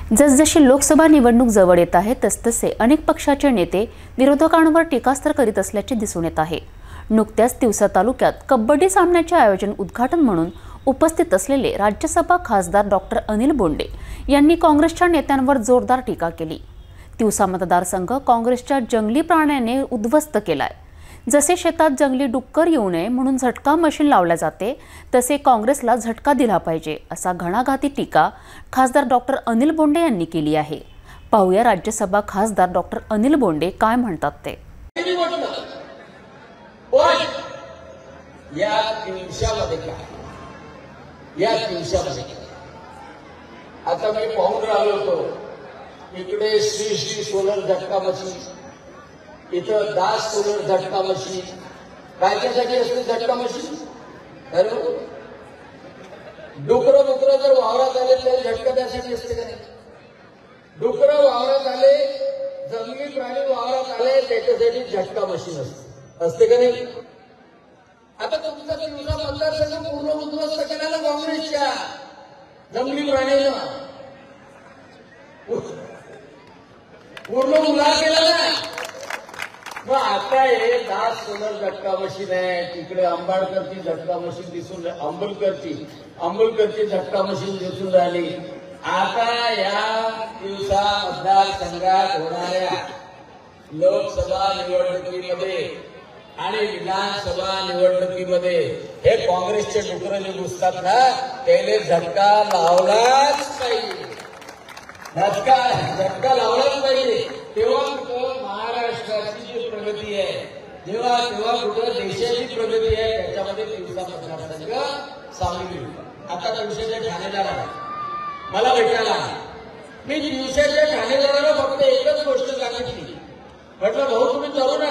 जसजशी लोकसभा निवडणूक जवळ येत आहे तसतसे अनेक पक्षाचे नेते विरोधकांवर टीकास्त्र करीत असल्याचे दिसून येत आहे। नुकत्याच तिवसा तालुक्यात कबड्डी सामन्याचे आयोजन उद्घाटन म्हणून उपस्थित असलेले राज्यसभा खासदार डॉक्टर अनिल बोंडे यांनी काँग्रेसच्या नेत्यांवर जोरदार टीका केली। तिवसा मतदारसंघ काँग्रेसच्या जंगली प्राण्याने उद्ध्वस्त केलाय। जसे शेतात जंगली डुक्कर येऊ नये म्हणून झटका मशीन लावल्या जाते तसे काँग्रेसला झटका दिला पाहिजे असा घणाघाती टीका खासदार डॉक्टर अनिल बोंडे यांनी केली आहे। पाहूया राज्यसभा खासदार डॉक्टर अनिल बोंडे काय म्हणतात ते। या दिवसामध्ये आता मी पाहून राहिलो होतो, इकडे श्री सोलर झटका मशीन, इथं दास सोलर झटका मशीन, कायच्यासाठी असते झटका मशीन? डुकर जर वावरात आले तर झटका त्यासाठी असते का नाही? डुकर वावरात आले, जंगली प्राणी वावरात आले त्याच्यासाठी झटका मशीन असते का नाही? आता तुमचा तिवसा मतदारसंघ पूर्ण उद्ध्वस्त केला ना काँग्रेसच्या जंगली प्राण्यानं, पूर्ण उल्हा केला ना। मग आता हे दास सोलर झटका मशीन आहे, तिकडे आंबाडकरची झटका मशीन दिसून, अंबुलकरची झटका मशीन दिसून राहिली। आता या तिवसा मतदारसंघात होणाऱ्या लोकसभा निवडणुकीमध्ये आणि विधानसभा निवडणुकीमध्ये हे काँग्रेसचे डुकर जे घुसतात ना त्याने झटका लावलाच पाहिजे, झटका लावलाच पाहिजे। तेव्हा कुठं महाराष्ट्राची जी प्रगती आहे, तेव्हा कुठं देशाची प्रगती आहे, त्याच्यामध्ये तिवसा मतदारसंघ सामील होईल। आता तिवसाच्या ठाणेदाराला मला भेटायला, मी तिवसाच्या ठाणेदाराला फक्त एकच गोष्ट सांगितली, म्हटलं भाऊ तुम्ही तरुण